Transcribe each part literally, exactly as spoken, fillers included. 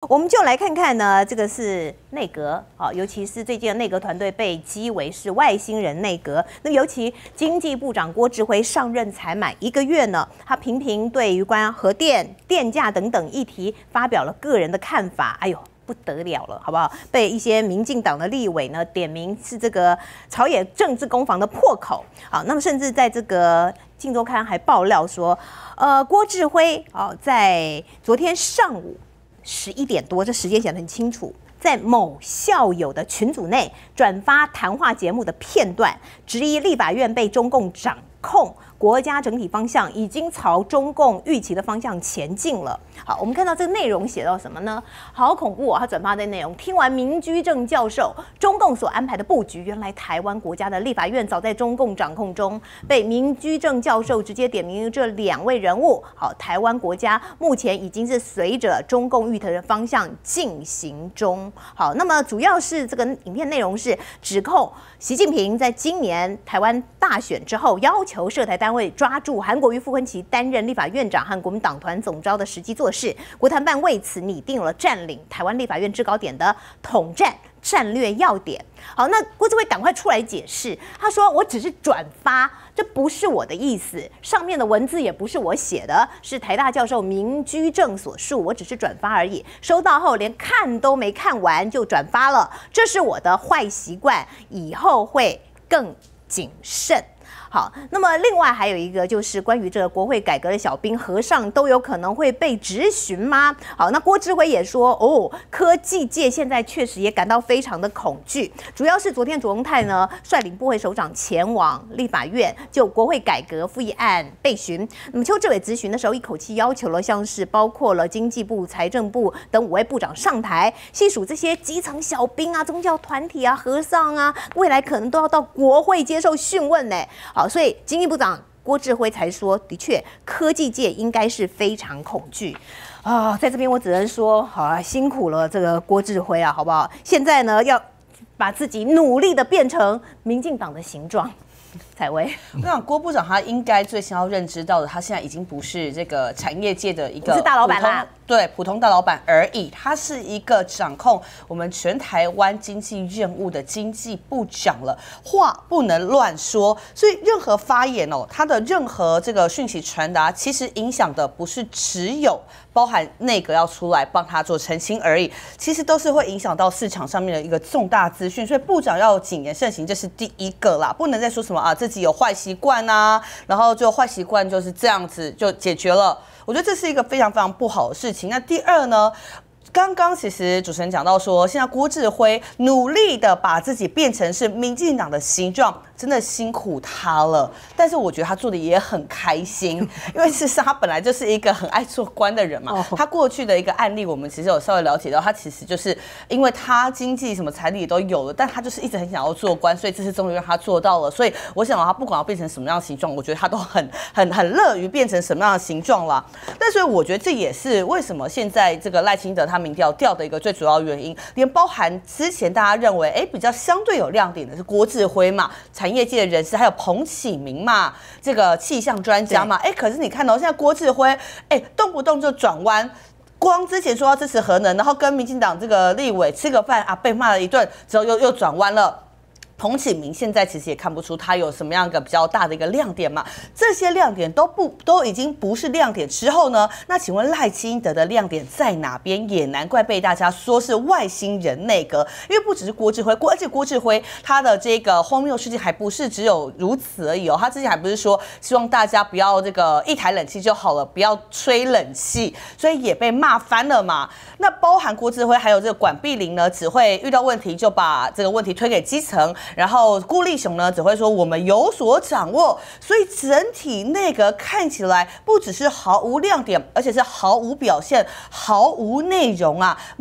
我们就来看看呢，这个是内阁啊，尤其是最近的内阁团队被讥为是外星人内阁。那尤其经济部长郭志辉上任才满一个月呢，他频频对于关于核电、电价等等议题发表了个人的看法。哎呦！ 不得了了，好不好？被一些民进党的立委呢点名是这个朝野政治攻防的破口。好，那么甚至在这个《镜周刊》还爆料说，呃，郭志辉哦，在昨天上午十一点多，这时间写得很清楚。 在某校友的群组内转发谈话节目的片段，质疑立法院被中共掌控，国家整体方向已经朝中共预期的方向前进了。好，我们看到这个内容写到什么呢？好恐怖哦！他转发的内容，听完明居正教授中共所安排的布局，原来台湾国家的立法院早在中共掌控中，被明居正教授直接点名这两位人物。好，台湾国家目前已经是随着中共预期的方向进行中。 好，那么主要是这个影片内容是指控习近平在今年台湾大选之后，要求涉台单位抓住韩国瑜、傅昆萁担任立法院长和国民党团总召的时机做事。国台办为此拟定了占领台湾立法院制高点的统战 战略要点。好，那郭志辉赶快出来解释，他说：“我只是转发，这不是我的意思，上面的文字也不是我写的，是台大教授明居正所述，我只是转发而已。收到后连看都没看完就转发了，这是我的坏习惯，以后会更谨慎。” 好，那么另外还有一个就是关于这个国会改革的小兵和尚都有可能会被质询吗？好，那郭志辉也说，哦，科技界现在确实也感到非常的恐惧，主要是昨天卓荣泰呢率领部会首长前往立法院就国会改革复议案备询。那么邱志伟质询的时候，一口气要求了像是包括了经济部、财政部等五位部长上台，细数这些基层小兵啊、宗教团体啊、和尚啊，未来可能都要到国会接受讯问呢。 好，所以经济部长郭志辉才说，的确，科技界应该是非常恐惧啊。在这边我只能说，好啊，辛苦了这个郭志辉啊，好不好？现在呢，要把自己努力的变成民进党的形状。 采薇， 我想郭部长他应该最先要认知到的，他现在已经不是这个产业界的一个是大老板啦， 对，普通大老板而已，他是一个掌控我们全台湾经济任务的经济部长了，话不能乱说，所以任何发言哦，他的任何这个讯息传达，其实影响的不是只有包含内阁要出来帮他做澄清而已，其实都是会影响到市场上面的一个重大资讯，所以部长要谨言慎行，这是第一个啦，不能再说什么啊自己有坏习惯啊，然后就坏习惯就是这样子就解决了。我觉得这是一个非常非常不好的事情。那第二呢？ 刚刚其实主持人讲到说，现在郭志辉努力的把自己变成是民进党的形状，真的辛苦他了。但是我觉得他做的也很开心，因为事实上他本来就是一个很爱做官的人嘛。他过去的一个案例，我们其实有稍微了解到，他其实就是因为他经济什么财力都有了，但他就是一直很想要做官，所以这次终于让他做到了。所以我想他不管要变成什么样的形状，我觉得他都很很很乐于变成什么样的形状啦。但所以我觉得这也是为什么现在这个赖清德他。 民调掉的一个最主要原因，连包含之前大家认为哎比较相对有亮点的是郭志辉嘛，产业界的人士，还有彭启明嘛，这个气象专家嘛，哎，可是你看到、哦、现在郭志辉哎动不动就转弯。 光之前说要支持核能，然后跟民进党这个立委吃个饭啊，被骂了一顿之后又又转弯了。 彭启明现在其实也看不出他有什么样一个比较大的一个亮点嘛，这些亮点都不都已经不是亮点之后呢？那请问赖清德的亮点在哪边？也难怪被大家说是外星人内阁，因为不只是郭志辉，而且郭志辉他的这个荒谬事情还不是只有如此而已哦，他之前还不是说希望大家不要这个一台冷气就好了，不要吹冷气，所以也被骂翻了嘛。那包含郭志辉还有这个管碧玲呢，只会遇到问题就把这个问题推给基层。 然后顾立雄呢只会说我们有所掌握，所以整体内阁看起来不只是毫无亮点，而且是毫无表现、毫无内容啊！民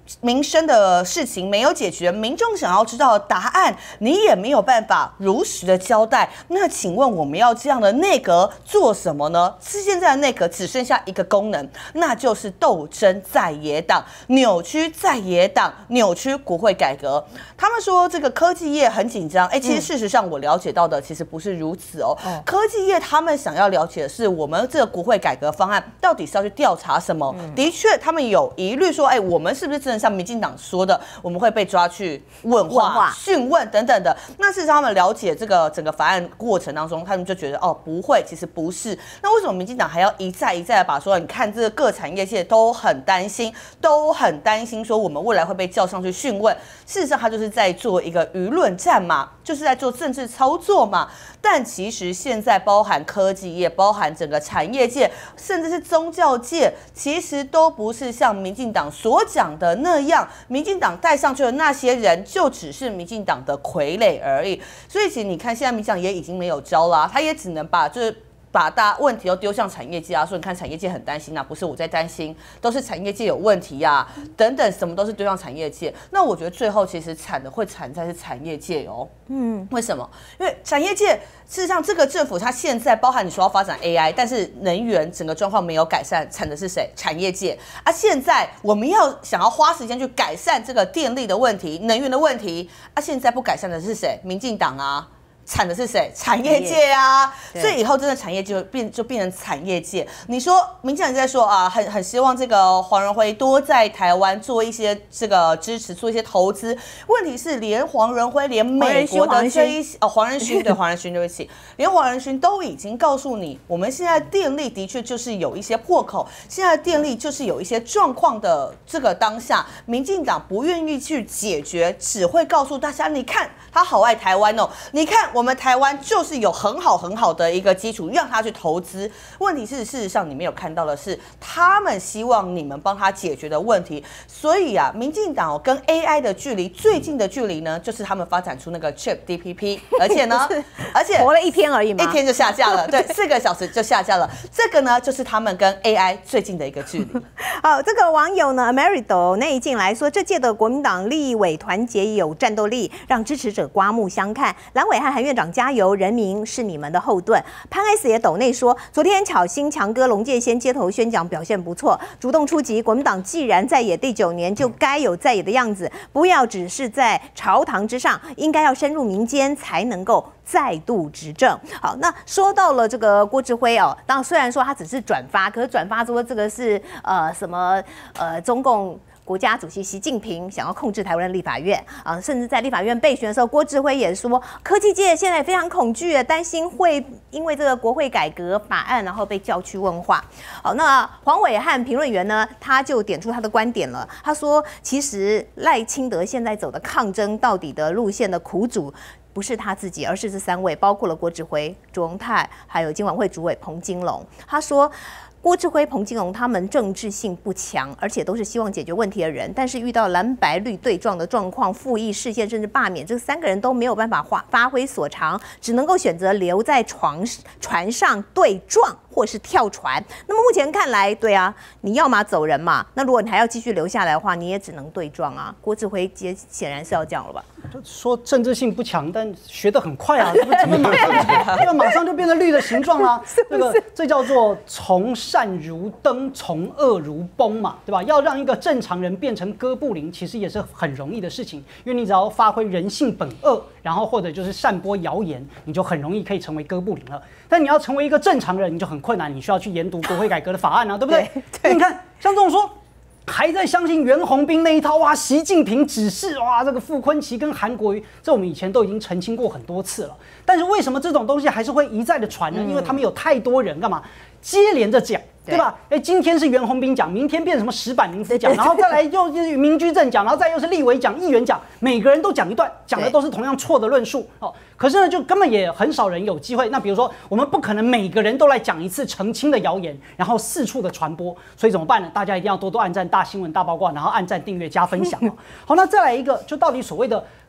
民生的事情没有解决，民众想要知道的答案，你也没有办法如实的交代。那请问我们要这样的内阁做什么呢？是现在的内阁只剩下一个功能，那就是斗争在野党，扭曲在野党，扭曲国会改革。他们说这个科技业很紧张，哎，其实事实上我了解到的其实不是如此哦。嗯、科技业他们想要了解的是我们这个国会改革方案到底是要去调查什么？嗯、的确，他们有疑虑说，哎，我们是不是真的像民进党说的，我们会被抓去问话、讯问等等的？那事实上，他们了解这个整个法案过程当中，他们就觉得哦，不会，其实不是。那为什么民进党还要一再一再的把说，你看这个各产业界都很担心，都很担心说我们未来会被叫上去讯问？事实上，他就是在做一个舆论战嘛，就是在做政治操作嘛。但其实现在包含科技业、包含整个产业界，甚至是宗教界，其实都不是像民进党所讲的那样，民进党带上去的那些人就只是民进党的傀儡而已。所以其实你看，现在民进党也已经没有招啦，他也只能把就是。把大家问题都丢向产业界啊，说你看产业界很担心啊，不是我在担心，都是产业界有问题啊，等等，什么都是丢向产业界。那我觉得最后其实惨的会惨在是产业界哦，嗯，为什么？因为产业界事实上这个政府它现在包含你说要发展 A I， 但是能源整个状况没有改善，惨的是谁？产业界啊。现在我们要想要花时间去改善这个电力的问题、能源的问题啊，现在不改善的是谁？民进党啊。惨的是谁？产业界啊，所以以后真的产业就变就变成产业界。你说民进党在说啊，很很希望这个黄仁辉多在台湾做一些这个支持，做一些投资。问题是连黄仁辉，连美国的这一哦黄仁勋对黄仁勋对不起，连黄仁勋都已经告诉你，我们现在电力的确就是有一些破口，现在电力就是有一些状况的这个当下，民进党不愿意去解决，只会告诉大家，你看他好爱台湾哦，你看。我们台湾就是有很好很好的一个基础，让他去投资。问题是，事实上你没有看到的是，他们希望你们帮他解决的问题。所以啊，民进党跟 A I 的距离最近的距离呢，就是他们发展出那个 Chat D P P， 而且呢，而且活了一天而已嘛， 一天就下架了，对，四个小时就下架了。这个呢，就是他们跟 A I 最近的一个距离。 好，这个网友呢 ，Marido 那一进来说，这届的国民党立委团结有战斗力，让支持者刮目相看。蓝委和韩院长加油，人民是你们的后盾。潘 S 也抖内说，昨天巧心强哥龙介先街头宣讲表现不错，主动出击。国民党既然在野第九年，就该有在野的样子，不要只是在朝堂之上，应该要深入民间，才能够再度执政。好，那说到了这个郭志辉哦，当然虽然说他只是转发，可是转发说这个是呃什么呃中共。国家主席习近平想要控制台湾的立法院啊，甚至在立法院备选的时候，郭志辉也说，科技界现在非常恐惧，担心会因为这个国会改革法案，然后被叫去问话。好，那黄伟汉评论员呢，他就点出他的观点了。他说，其实赖清德现在走的抗争到底的路线的苦主。不是他自己，而是这三位，包括了郭志辉、卓荣泰，还有金管会主委彭金龙。他说。郭志辉、彭金龙他们政治性不强，而且都是希望解决问题的人，但是遇到蓝白绿对撞的状况，复议事件甚至罢免，这三个人都没有办法发挥所长，只能够选择留在床船上对撞，或是跳船。那么目前看来，对啊，你要嘛走人嘛，那如果你还要继续留下来的话，你也只能对撞啊。郭志辉显然是要这样了吧？ 就说政治性不强，但学得很快啊，这不怎么马上，这个马上就变成绿的形状啦。这个这叫做从善如登，从恶如崩嘛，对吧？要让一个正常人变成哥布林，其实也是很容易的事情，因为你只要发挥人性本恶，然后或者就是散播谣言，你就很容易可以成为哥布林了。但你要成为一个正常人，你就很困难，你需要去研读国会改革的法案啊，对不对？对，你看像这种说。还在相信袁宏斌那一套哇？习近平指示哇，这个傅昆萁跟韩国瑜，这我们以前都已经澄清过很多次了。但是为什么这种东西还是会一再的传呢？因为他们有太多人干嘛接连着讲，对吧？哎，今天是袁宏斌讲，明天变成什么石板民夫讲，然后再来又是民居正讲，然后再又是立委讲、议员讲，每个人都讲一段，讲的都是同样错的论述哦。可是呢，就根本也很少人有机会。那比如说，我们不可能每个人都来讲一次澄清的谣言，然后四处的传播，所以怎么办呢？大家一定要多多按赞大新闻大八卦，然后按赞、订阅、加分享哦。好，那再来一个，就到底所谓的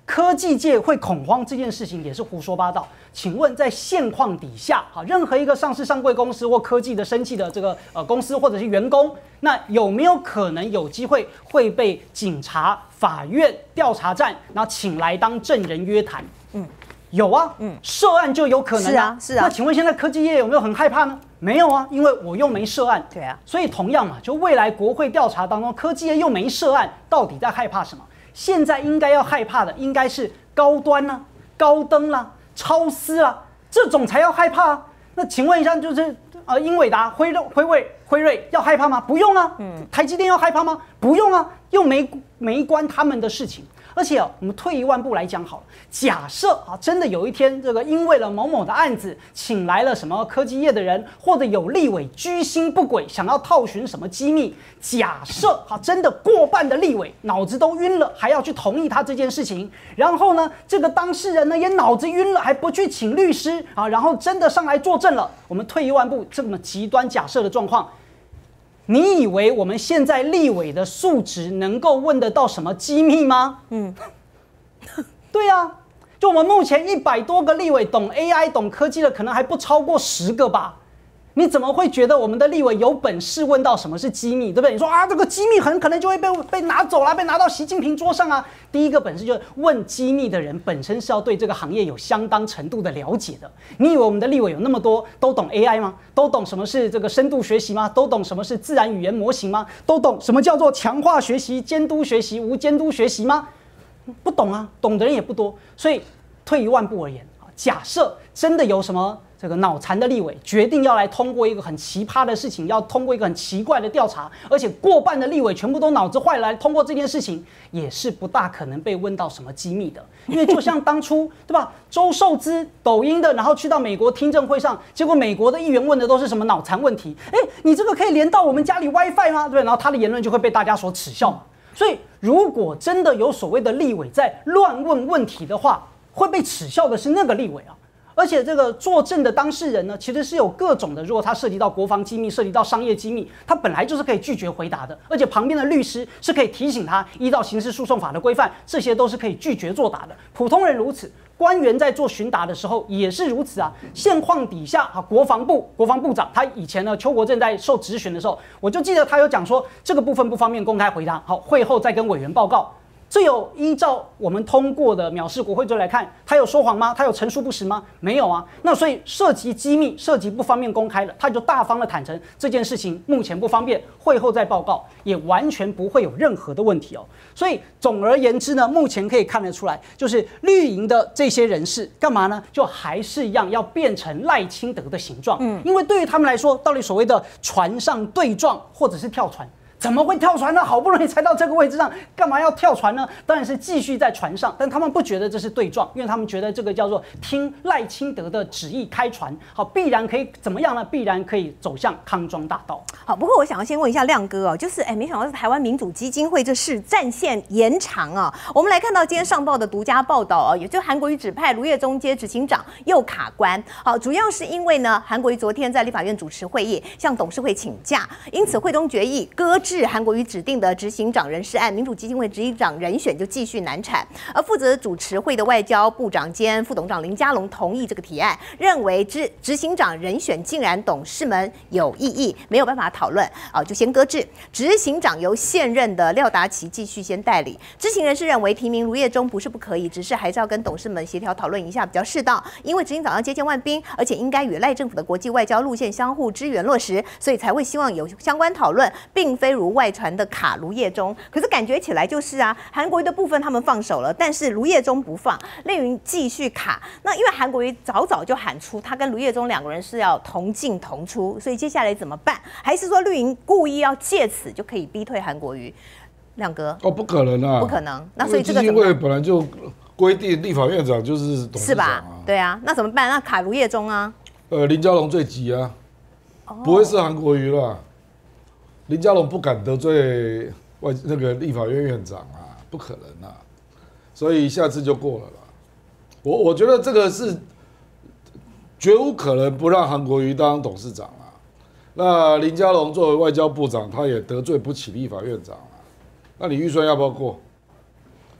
科技界会恐慌这件事情也是胡说八道。请问在现况底下，哈，任何一个上市上柜公司或科技的生技的这个呃公司或者是员工，那有没有可能有机会会被警察、法院、调查站然后请来当证人约谈？嗯。有啊，嗯，涉案就有可能、啊， 是啊，是啊。 那请问现在科技业有没有很害怕呢？没有啊，因为我又没涉案。 对啊， 所以同样嘛，就未来国会调查当中，科技业又没涉案，到底在害怕什么？现在应该要害怕的应该是高端啦、啊、高登啦、啊、超思啦、啊，这种才要害怕啊。那请问一下，就是呃，英伟达、辉瑞、辉瑞、辉瑞要害怕吗？不用啊。嗯，台积电要害怕吗？不用啊，又没没关他们的事情。而且、啊、我们退一万步来讲好了，假设啊，真的有一天这个因为了某某的案子，请来了什么科技业的人，或者有立委居心不轨，想要套寻什么机密，假设啊，真的过半的立委脑子都晕了，还要去同意他这件事情，然后呢，这个当事人呢也脑子晕了，还不去请律师啊，然后真的上来作证了。我们退一万步，这么极端假设的状况。你以为我们现在立委的素质能够问得到什么机密吗？嗯，对啊，就我们目前一百多个立委懂 A I、懂科技的，可能还不超过十个吧。你怎么会觉得我们的立委有本事问到什么是机密，对不对？你说啊，这个机密很可能就会被被拿走了，被拿到习近平桌上啊。第一个本事就是问机密的人本身是要对这个行业有相当程度的了解的。你以为我们的立委有那么多都懂 A I 吗？都懂什么是这个深度学习吗？都懂什么是自然语言模型吗？都懂什么叫做强化学习、监督学习、无监督学习吗？不懂啊，懂的人也不多。所以退一万步而言，假设真的有什么这个脑残的立委决定要来通过一个很奇葩的事情，要通过一个很奇怪的调查，而且过半的立委全部都脑子坏了来通过这件事情，也是不大可能被问到什么机密的。因为就像当初对吧，周受资抖音的，然后去到美国听证会上，结果美国的议员问的都是什么脑残问题，哎，你这个可以连到我们家里 WiFi 吗？对，然后他的言论就会被大家所耻笑嘛。所以如果真的有所谓的立委在乱问问题的话，会被耻笑的是那个立委啊。而且这个作证的当事人呢，其实是有各种的，如果他涉及到国防机密、涉及到商业机密，他本来就是可以拒绝回答的。而且旁边的律师是可以提醒他，依照刑事诉讼法的规范，这些都是可以拒绝作答的。普通人如此，官员在做询答的时候也是如此啊。现况底下啊，国防部国防部长他以前呢，邱国正在受质询的时候，我就记得他有讲说，这个部分不方便公开回答，好，会后再跟委员报告。这有依照我们通过的藐视国会罪来看，他有说谎吗？他有陈述不实吗？没有啊。那所以涉及机密、涉及不方便公开了，他就大方的坦诚这件事情目前不方便，会后再报告，也完全不会有任何的问题哦。所以总而言之呢，目前可以看得出来，就是绿营的这些人士干嘛呢？就还是一样要变成赖清德的形状。嗯，因为对于他们来说，到底所谓的船上对撞或者是跳船，怎么会跳船呢？好不容易才到这个位置上，干嘛要跳船呢？当然是继续在船上，但他们不觉得这是对撞，因为他们觉得这个叫做听赖清德的旨意开船，好，必然可以怎么样呢？必然可以走向康庄大道。 好，不过我想要先问一下亮哥哦，就是哎，没想到是台湾民主基金会这事战线延长啊。我们来看到今天上报的独家报道哦，也就韩国瑜指派卢业中接执行长又卡关。好，主要是因为呢，韩国瑜昨天在立法院主持会议，向董事会请假，因此会中决议搁置韩国瑜指定的执行长人事案，民主基金会执行长人选就继续难产。而负责主持会的外交部长兼副董事长林佳龙同意这个提案，认为执执行长人选竟然董事们有异议，没有办法讨论，啊，就先搁置。执行长由现任的廖达奇继续先代理。知情人士认为提名卢业中不是不可以，只是还是要跟董事们协调讨论一下比较适当，因为执行长要接见万宾，而且应该与赖政府的国际外交路线相互支援落实，所以才会希望有相关讨论，并非如外传的卡卢业中。可是感觉起来就是啊，韩国瑜的部分他们放手了，但是卢业中不放，绿营继续卡。那因为韩国瑜早早就喊出他跟卢业中两个人是要同进同出，所以接下来怎么办？还是说绿营故意要借此就可以逼退韩国瑜？亮哥， 哦，不可能啊， 不可能。那所以这个基金会本来就规定立法院长就是董事长啊，是吧？ 对啊，那怎么办？那卡卢业中啊？呃， 林佳龙最急啊，哦、不会是韩国瑜啦。林佳龙不敢得罪外那个立法院院长啊，不可能啊，所以下次就过了啦。我我觉得这个是绝无可能不让韩国瑜当董事长啊。那林佳龙作为外交部长，他也得罪不起立法院长啊。那你预算要不要过？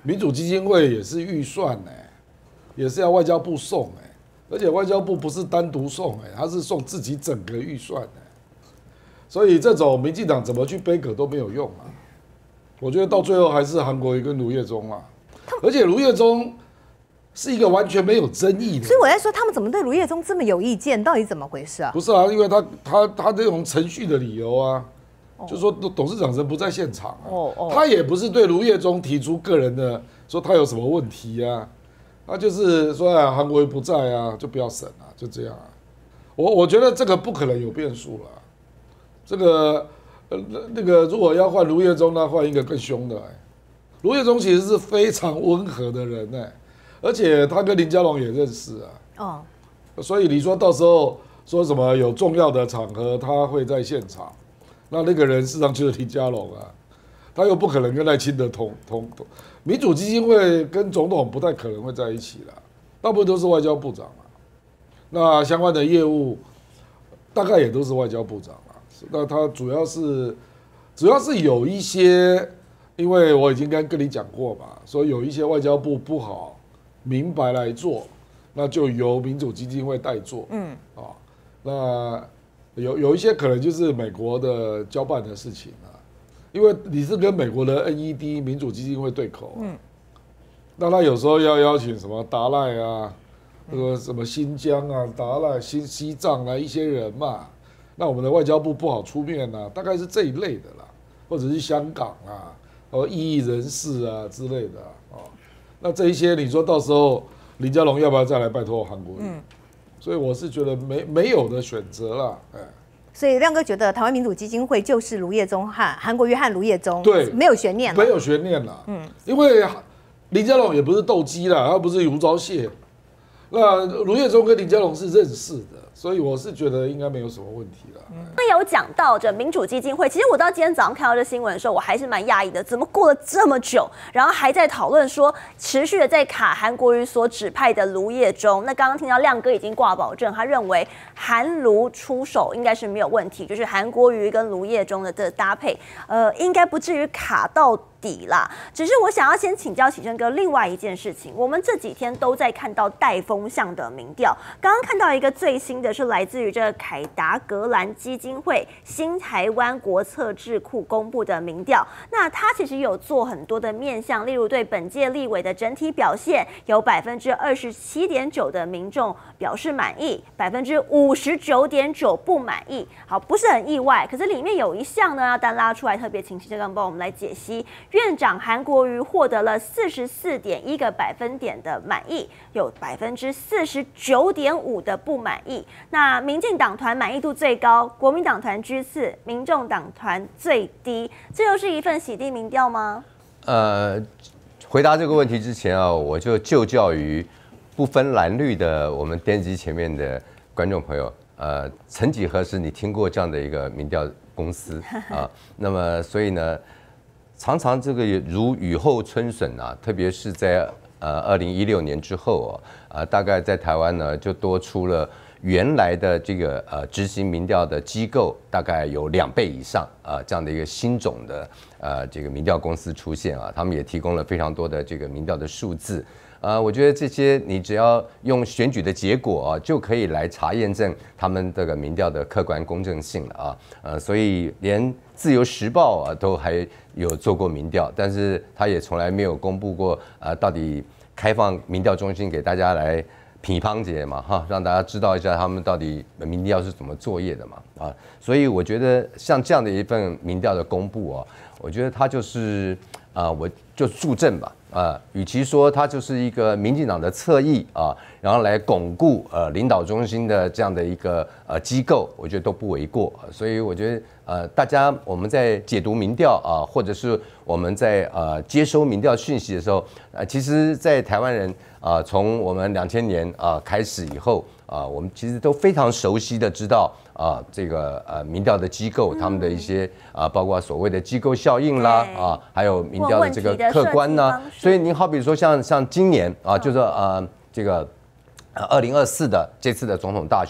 民主基金会也是预算呢、欸，也是要外交部送哎、欸，而且外交部不是单独送哎、欸，他是送自己整个预算哎、欸，所以这种民进党怎么去背锅都没有用啊。我觉得到最后还是韩国瑜跟卢业中啊，而且卢业中是一个完全没有争议的。 所以我在说，他们怎么对卢业中这么有意见？到底怎么回事啊？ 不是啊，因为他他他这种程序的理由啊。就说董事长人不在现场、啊，哦哦，他也不是对卢业中提出个人的说他有什么问题啊，他就是说啊韩国瑜不在啊，就不要审啊，就这样啊。我我觉得这个不可能有变数了，这个呃那个如果要换卢业中，那换一个更凶的、欸。卢业中其实是非常温和的人呢、欸，而且他跟林佳龙也认识啊，哦，所以你说到时候说什么有重要的场合他会在现场。那那个人事实上就是林佳龙啊，他又不可能跟赖清德同同同，民主基金会跟总统不太可能会在一起啦，大部分都是外交部长啊。那相关的业务大概也都是外交部长啊。那他主要是主要是有一些，因为我已经跟跟你讲过嘛，说有一些外交部不好明白来做，那就由民主基金会代做。嗯，啊，那。有有一些可能就是美国的交办的事情啊，因为你是跟美国的 N E D 民主基金会对口、啊，嗯，那他有时候要邀请什么达赖啊，那个什么新疆啊、达赖、新西藏啊一些人嘛，那我们的外交部不好出面啊，大概是这一类的啦，或者是香港啊，哦异议人士啊之类的啊，哦，那这一些你说到时候林佳龙要不要再来拜托韩国瑜？嗯，所以我是觉得没没有的选择啦，哎。 所以亮哥觉得台湾民主基金会就是卢业中和韩国瑜和卢业中， 对， 没有悬念了， 没有悬念了。嗯，因为林佳龙也不是斗鸡啦，他不是吴钊燮，那卢业中跟林佳龙是认识的，所以我是觉得应该没有什么问题了。 那有讲到这民主基金会，其实我到今天早上看到这新闻的时候，我还是蛮讶异的，怎么过了这么久，然后还在讨论说持续的在卡韩国瑜所指派的卢业中。那刚刚听到亮哥已经挂保证，他认为韩卢出手应该是没有问题，就是韩国瑜跟卢业中的这搭配，呃，应该不至于卡到底啦。只是我想要先请教启生哥另外一件事情，我们这几天都在看到带风向的民调，刚刚看到一个最新的是来自于这个凯达格兰基金会新台湾国策智库公布的民调，那他其实有做很多的面向，例如对本届立委的整体表现，有百分之二十七点九的民众表示满意，百分之五十九点九不满意。好，不是很意外，可是里面有一项呢，要单拉出来，特别请启生哥帮我们来解析。院长韩国瑜获得了四十四点一个百分点的满意，有百分之四十九点五的不满意。那民进党团满意度最高，国民党团居次，民众党团最低。这又是一份洗地民调吗？ 呃，回答这个问题之前啊，我就就教于不分蓝绿的我们电视机前面的观众朋友，呃，曾几何时你听过这样的一个民调公司啊？那么所以呢，常常这个如雨后春笋啊，特别是在呃二零一六年之后啊，啊、呃、大概在台湾呢就多出了原来的这个呃执行民调的机构大概有两倍以上啊、呃、这样的一个新种的呃这个民调公司出现啊，他们也提供了非常多的这个民调的数字。呃，我觉得这些你只要用选举的结果啊，就可以来查验证他们这个民调的客观公正性了啊。呃，所以连自由时报啊都还有做过民调，但是他也从来没有公布过啊、呃，到底开放民调中心给大家来批判解嘛哈，让大家知道一下他们到底民调是怎么作业的嘛啊。所以我觉得像这样的一份民调的公布啊，我觉得它就是啊、呃，我就助阵吧。啊，与其说它就是一个民进党的侧翼啊，然后来巩固呃领导中心的这样的一个呃机构，我觉得都不为过。所以我觉得呃，大家我们在解读民调啊，或者是我们在呃接收民调讯息的时候，呃，其实，在台湾人啊，从我们两千年啊开始以后啊，我们其实都非常熟悉的知道啊，这个呃民调的机构他们的一些啊，包括所谓的机构效应啦啊，还有民调的这个客观呢。所以您好比说像像今年啊，就是呃这个呃二零二四的这次的总统大选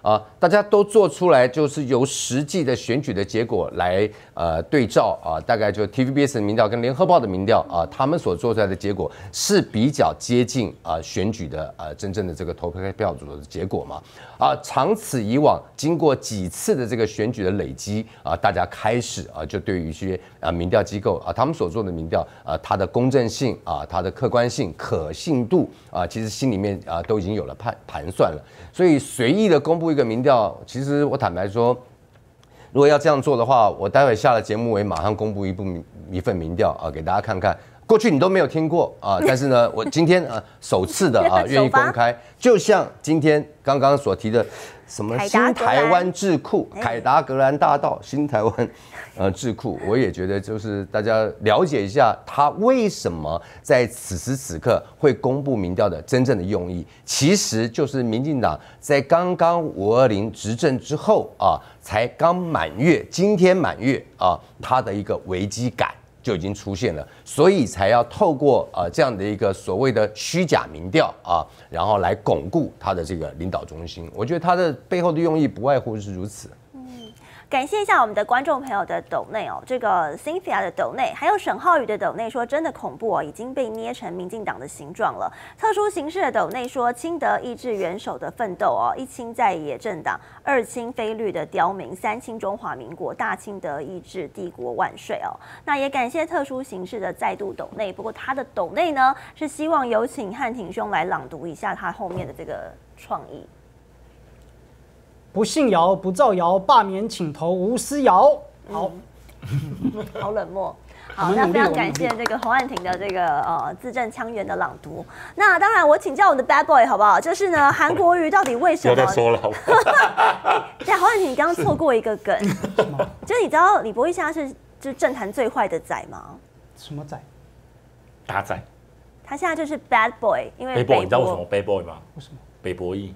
啊，大家都做出来，就是由实际的选举的结果来呃对照啊，大概就 T V B S 的民调跟联合报的民调啊，他们所做出来的结果是比较接近啊选举的呃真正的这个投票组的结果嘛。啊，长此以往，经过几次的这个选举的累积啊，大家开始啊，就对于一些啊民调机构啊，他们所做的民调啊，它的公正性啊，它的客观性、可信度啊，其实心里面啊都已经有了盘盘算了。所以随意的公布一个民调，其实我坦白说，如果要这样做的话，我待会下了节目，我也马上公布一部一份民调啊，给大家看看。过去你都没有听过啊，但是呢，我今天啊首次的啊愿意公开，就像今天刚刚所提的什么新台湾智库、凯达格兰大道、新台湾呃智库，我也觉得就是大家了解一下他为什么在此时此刻会公布民调的真正的用意，其实就是民进党在刚刚五二零执政之后啊，才刚满月，今天满月啊，他的一个危机感就已经出现了，所以才要透过呃这样的一个所谓的虚假民调啊，然后来巩固他的这个领导中心。我觉得他的背后的用意不外乎是如此。 感谢一下我们的观众朋友的抖内哦，这个 Cynthia 的抖内，还有沈浩宇的抖内说真的恐怖哦，已经被捏成民进党的形状了。特殊形式的抖内说清德意志元首的奋斗哦，一清在野政党，二清非绿的刁民，三清中华民国，大清德意志帝国万岁哦。那也感谢特殊形式的再度抖内，不过他的抖内呢是希望有请汉庭兄来朗读一下他后面的这个创意。 不信谣，不造谣，罢免请投吴思瑶。好， 嗯、好冷漠。好，那非常感谢这个洪汉庭的这个呃字正腔圆的朗读。那当然，我请教我们的 Bad Boy 好不好？就是呢，韩国瑜到底为什么？ 不要再说了，好不好？ 对，洪汉庭，你刚刚错过一个梗，就是你知道李博义现在是就是政坛最坏的仔吗？ 什么仔？ 打仔。 他现在就是 Bad Boy， 因为北 boy， 你知道为什么 Bad Boy 吗？ 为什么？ 北博义。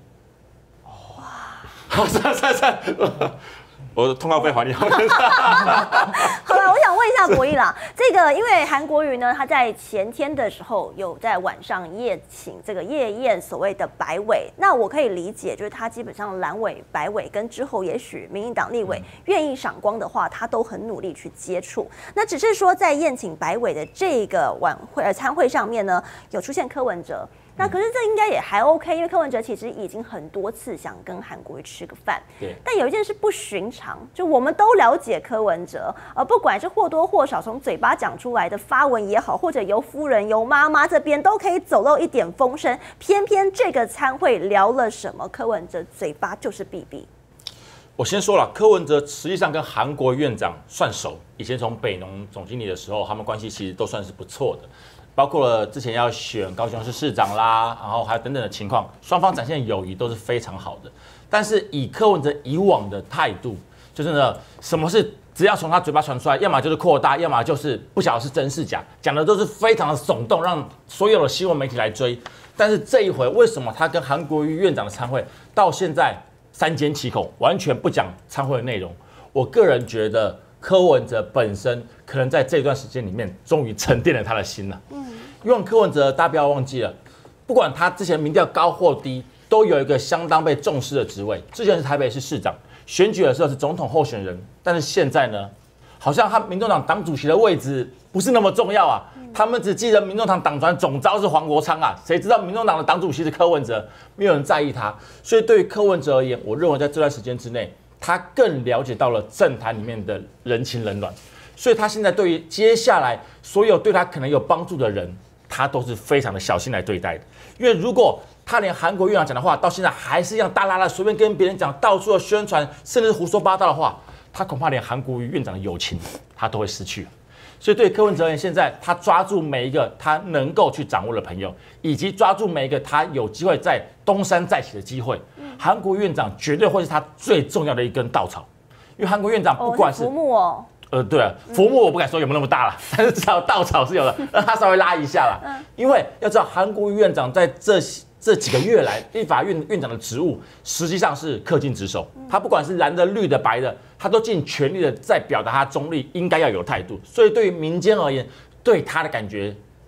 好，算算算，我的通告费还你。好了， 我想问一下博弈啦，这个因为韩国瑜呢，他在前天的时候有在晚上夜请这个夜宴所谓的白委，那我可以理解，就是他基本上蓝委、白委跟之后也许民进党立委愿意赏光的话，他都很努力去接触。那只是说在宴请白委的这个晚会呃参会上面呢，有出现柯文哲。那可是这应该也还 OK， 因为柯文哲其实已经很多次想跟韩国瑜吃个饭。 对。 但有一件事不寻常，就我们都了解柯文哲，呃，不管是或多或少从嘴巴讲出来的发文也好，或者由夫人、由妈妈这边都可以走漏一点风声。偏偏这个参会聊了什么，柯文哲嘴巴就是闭闭。 我先说了，柯文哲实际上跟韩国院长算熟，以前从北农总经理的时候，他们关系其实都算是不错的。包括了之前要选高雄市市长啦，然后还有等等的情况，双方展现友谊都是非常好的。但是以柯文哲以往的态度，就是呢，什么事只要从他嘴巴传出来，要么就是扩大，要么就是不晓得是真是假，讲的都是非常的耸动，让所有的新闻媒体来追。但是这一回，为什么他跟韩国瑜院长的参会到现在三缄其口，完全不讲参会的内容？我个人觉得。柯文哲本身可能在这段时间里面，终于沉淀了他的心了。嗯，因为柯文哲大家不要忘记了，不管他之前民调高或低，都有一个相当被重视的职位。之前是台北市市长，选举的时候是总统候选人，但是现在呢，好像他民众党党主席的位置不是那么重要啊。他们只记得民众党党团总召是黄国昌啊，谁知道民众党的党主席是柯文哲？没有人在意他。所以对于柯文哲而言，我认为在这段时间之内。他更了解到了政坛里面的人情冷暖，所以他现在对于接下来所有对他可能有帮助的人，他都是非常的小心来对待的。因为如果他连韩国院长讲的话到现在还是一样大啦啦随便跟别人讲，到处的宣传，甚至胡说八道的话，他恐怕连韩国瑜院长的友情他都会失去。所以对柯文哲而言，现在他抓住每一个他能够去掌握的朋友，以及抓住每一个他有机会在东山再起的机会，韩国院长绝对会是他最重要的一根稻草。因为韩国院长不管是浮木哦， 呃，对啊，浮木我不敢说有没有那么大了，但是至少稻草是有的，让他稍微拉一下啦。因为要知道，韩国院长在这这几个月来，立法院院长的职务实际上是恪尽职守，他不管是蓝的、绿的、白的，他都尽全力的在表达他中立应该要有态度。所以对于民间而言，对他的感觉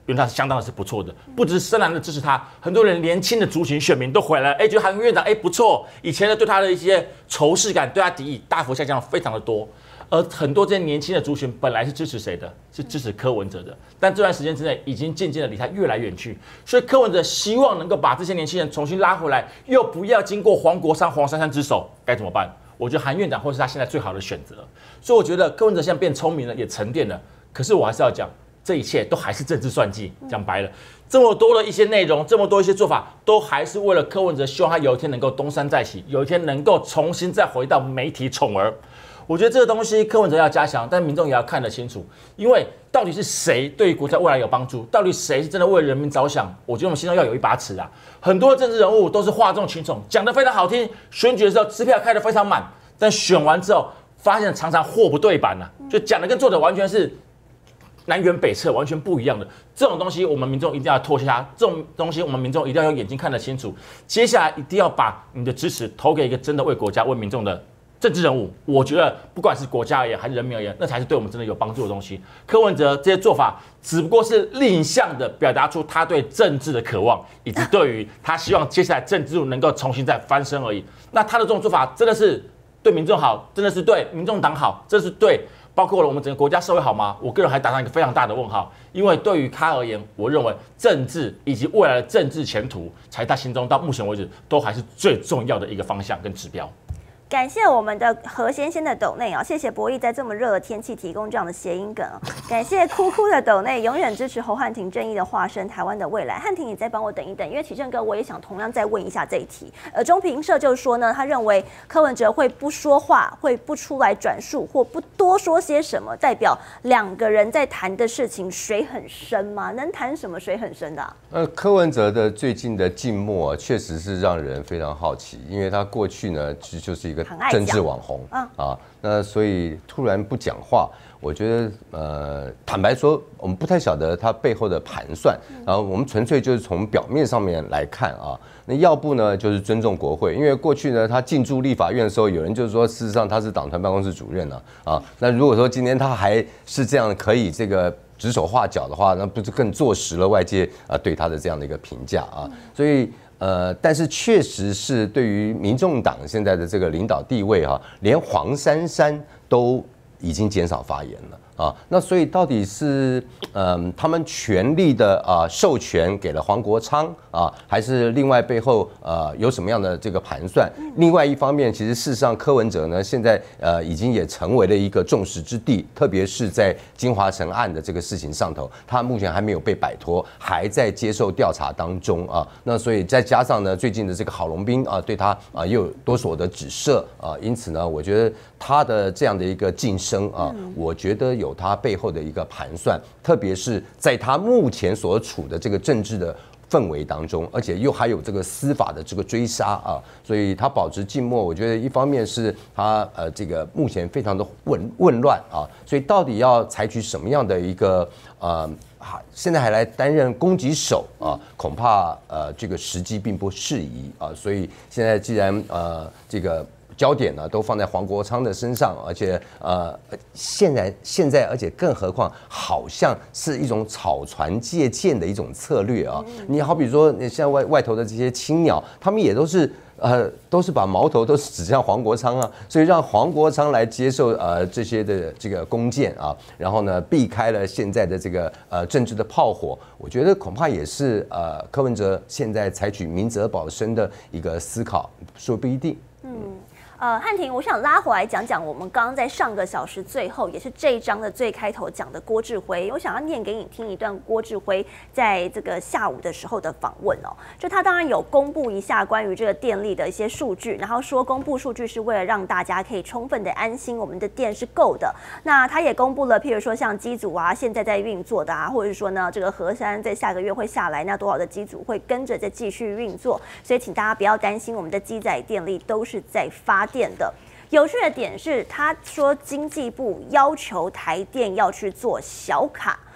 因为他相当的是不错的，不只是深蓝的支持他，很多人年轻的族群选民都回来了，哎，觉得韩国院长哎不错，以前的对他的一些仇视感、对他敌意大幅下降非常的多。而很多这些年轻的族群本来是支持谁的？是支持柯文哲的，但这段时间之内已经渐渐的离他越来越远去。所以柯文哲希望能够把这些年轻人重新拉回来，又不要经过黄国昌、黄珊珊之手，该怎么办？我觉得韩院长会是他现在最好的选择。所以我觉得柯文哲现在变聪明了，也沉淀了。可是我还是要讲。这一切都还是政治算计，讲白了，这么多的一些内容，这么多一些做法，都还是为了柯文哲，希望他有一天能够东山再起，有一天能够重新再回到媒体宠儿。我觉得这个东西柯文哲要加强，但民众也要看得清楚，因为到底是谁对于国家未来有帮助，到底谁是真的为人民着想，我觉得我们心中要有一把尺啊。很多政治人物都是哗众取宠，讲得非常好听，选举的时候支票开得非常满，但选完之后发现常常货不对版啊，就讲的跟做的完全是。南辕北辙，完全不一样的这种东西，我们民众一定要脱下。这种东西，我们民众一定要用眼睛看得清楚。接下来一定要把你的支持投给一个真的为国家、为民众的政治人物。我觉得，不管是国家而言，还是人民而言，那才是对我们真的有帮助的东西。柯文哲这些做法，只不过是另向的表达出他对政治的渴望，以及对于他希望接下来政治路能够重新再翻身而已。那他的这种做法，真的是对民众好，真的是对民众党好，这是对。包括了我们整个国家社会好吗？我个人还打上一个非常大的问号，因为对于他而言，我认为政治以及未来的政治前途，才他心中到目前为止都还是最重要的一个方向跟指标。 感谢我们的何先生的斗内啊，谢谢博弈在这么热的天气提供这样的谐音梗啊，感谢哭哭的斗内，永远支持侯汉廷正义的化身，台湾的未来。汉廷，你再帮我等一等，因为启正哥我也想同样再问一下这一题。呃，中评社就说呢，他认为柯文哲会不说话，会不出来转述或不多说些什么，代表两个人在谈的事情水很深吗？能谈什么水很深的、啊？ 呃，柯文哲的最近的静默、啊、确实是让人非常好奇，因为他过去呢其实就是一个政治网红啊，那所以突然不讲话，我觉得呃，坦白说，我们不太晓得他背后的盘算，然后我们纯粹就是从表面上面来看啊。那要不呢，就是尊重国会，因为过去呢，他进驻立法院的时候，有人就说，事实上他是党团办公室主任呢、啊，啊，那如果说今天他还是这样可以这个指手画脚的话，那不是更坐实了外界啊对他的这样的一个评价啊？所以。呃，但是确实是对于民众党现在的这个领导地位哈、啊，连黄珊珊都已经减少发言了。啊，那所以到底是嗯、呃，他们全力的啊、呃、授权给了黄国昌啊，还是另外背后呃有什么样的这个盘算？另外一方面，其实事实上柯文哲呢，现在呃已经也成为了一个众矢之的，特别是在金华城案的这个事情上头，他目前还没有被摆脱，还在接受调查当中啊。那所以再加上呢，最近的这个郝龙斌啊，对他啊又有多所的指涉啊，因此呢，我觉得他的这样的一个晋升啊，我觉得有他背后的一个盘算，特别是在他目前所处的这个政治的氛围当中，而且又还有这个司法的这个追杀啊，所以他保持静默，我觉得一方面是他呃这个目前非常的混混乱啊，所以到底要采取什么样的一个呃。现在还来担任攻击手啊，恐怕呃这个时机并不适宜啊，所以现在既然呃这个焦点呢都放在黄国昌的身上，而且呃现在现在而且更何况好像是一种草船借箭的一种策略啊，你好比说你像外外头的这些青鸟，他们也都是。呃，都是把矛头都是指向黄国昌啊，所以让黄国昌来接受呃这些的这个弓箭啊，然后呢避开了现在的这个呃政治的炮火，我觉得恐怕也是呃柯文哲现在采取明哲保身的一个思考，说不一定。嗯。 呃，汉庭，我想拉回来讲讲我们刚刚在上个小时最后，也是这一章的最开头讲的郭志辉，我想要念给你听一段郭志辉在这个下午的时候的访问哦。就他当然有公布一下关于这个电力的一些数据，然后说公布数据是为了让大家可以充分的安心，我们的电是够的。那他也公布了，譬如说像机组啊，现在在运作的啊，或者是说呢，这个核三在下个月会下来，那多少的机组会跟着再继续运作，所以请大家不要担心，我们的机载电力都是在发电的。有趣的点是，他说经济部要求台电要去做小卡。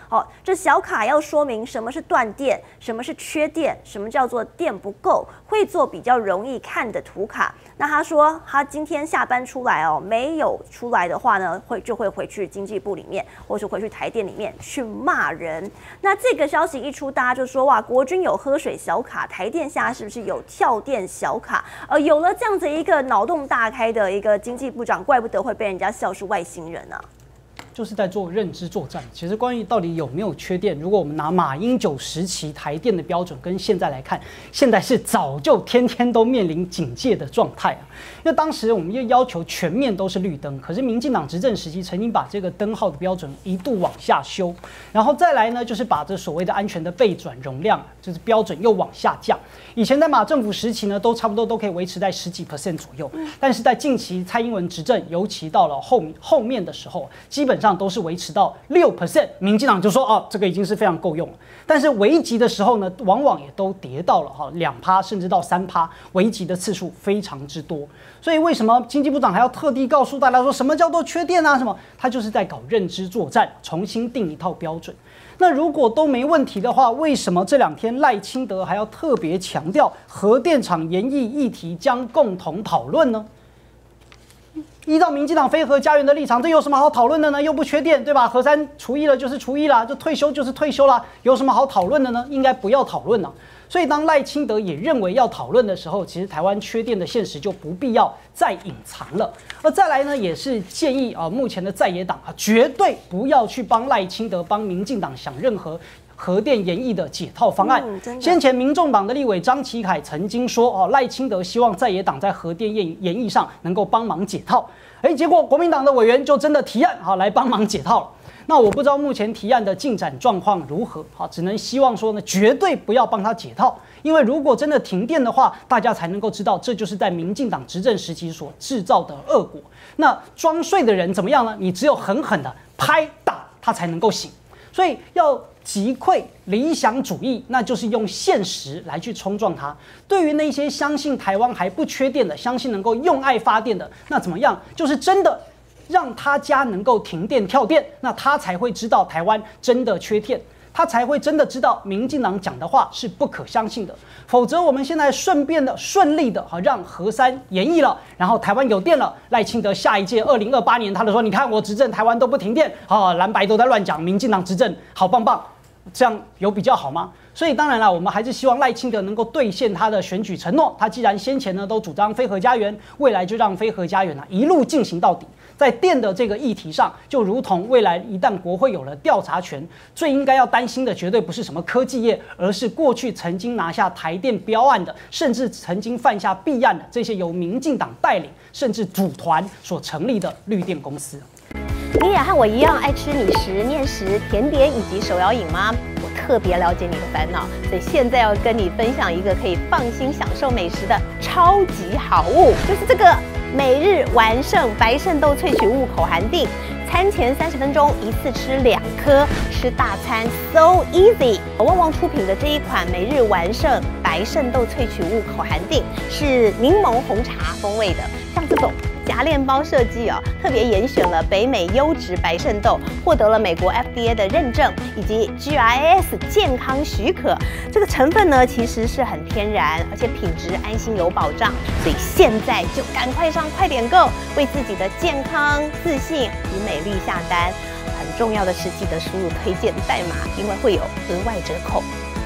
好，这小卡要说明什么是断电，什么是缺电，什么叫做电不够，会做比较容易看的图卡。那他说他今天下班出来哦，没有出来的话呢，会就会回去经济部里面，或是回去台电里面去骂人。那这个消息一出，大家就说哇，国军有喝水小卡，台电下是不是有跳电小卡？呃，有了这样子一个脑洞大开的一个经济部长，怪不得会被人家笑是外星人啊。 就是在做认知作战。其实关于到底有没有缺电，如果我们拿马英九时期台电的标准跟现在来看，现在是早就天天都面临警戒的状态啊。因为当时我们又要求全面都是绿灯，可是民进党执政时期曾经把这个灯号的标准一度往下修，然后再来呢，就是把这所谓的安全的备转容量，就是标准又往下降。以前在马政府时期呢，都差不多都可以维持在十几 percent 左右，但是在近期蔡英文执政，尤其到了后后面的时候，基本上都是维持到六 percent， 民进党就说哦，这个已经是非常够用了。但是危急的时候呢，往往也都跌到了哈两趴甚至到三趴，危急的次数非常之多。所以为什么经济部长还要特地告诉大家说什么叫做缺电啊？什么？他就是在搞认知作战，重新定一套标准。那如果都没问题的话，为什么这两天赖清德还要特别强调核电厂研议议题将共同讨论呢？依照民进党非核家园的立场，这有什么好讨论的呢？又不缺电，对吧？核三除役了就是除役啦，就退休就是退休啦，有什么好讨论的呢？应该不要讨论了。所以当赖清德也认为要讨论的时候，其实台湾缺电的现实就不必要再隐藏了。而再来呢，也是建议啊，目前的在野党啊，绝对不要去帮赖清德、帮民进党想任何核电研议的解套方案。嗯、先前民众党的立委张启凯曾经说，哦，赖清德希望在野党在核电研研议上能够帮忙解套。哎，结果国民党的委员就真的提案，好来帮忙解套了。那我不知道目前提案的进展状况如何，好，只能希望说呢，绝对不要帮他解套，因为如果真的停电的话，大家才能够知道，这就是在民进党执政时期所制造的恶果。那装睡的人怎么样呢？你只有狠狠的拍打他才能够醒，所以要击溃理想主义，那就是用现实来去冲撞它。对于那些相信台湾还不缺电的，相信能够用爱发电的，那怎么样？就是真的让他家能够停电跳电，那他才会知道台湾真的缺电，他才会真的知道民进党讲的话是不可相信的。否则我们现在顺便的顺利的好让核三延役了，然后台湾有电了，赖清德下一届二零二八年他就说，你看我执政台湾都不停电，啊蓝白都在乱讲，民进党执政好棒棒，这样有比较好吗？所以当然了，我们还是希望赖清德能够兑现他的选举承诺。他既然先前呢都主张非核家园，未来就让非核家园啊一路进行到底。在电的这个议题上，就如同未来一旦国会有了调查权，最应该要担心的绝对不是什么科技业，而是过去曾经拿下台电标案的，甚至曾经犯下弊案的这些由民进党带领甚至组团所成立的绿电公司。 你也和我一样爱吃米食、面食、甜点以及手摇饮吗？我特别了解你的烦恼，所以现在要跟你分享一个可以放心享受美食的超级好物，就是这个每日完胜白肾豆萃取物口含锭。餐前三十分钟一次吃两颗，吃大餐 so easy。旺旺出品的这一款每日完胜白肾豆萃取物口含锭是柠檬红茶风味的，像这种夹链包设计哦，特别严选了北美优质白肾豆，获得了美国 F D A 的认证以及 G I S 健康许可。这个成分呢，其实是很天然，而且品质安心有保障。所以现在就赶快上快点购，为自己的健康、自信与美丽下单。很重要的是，记得输入推荐代码，因为会有额外折扣。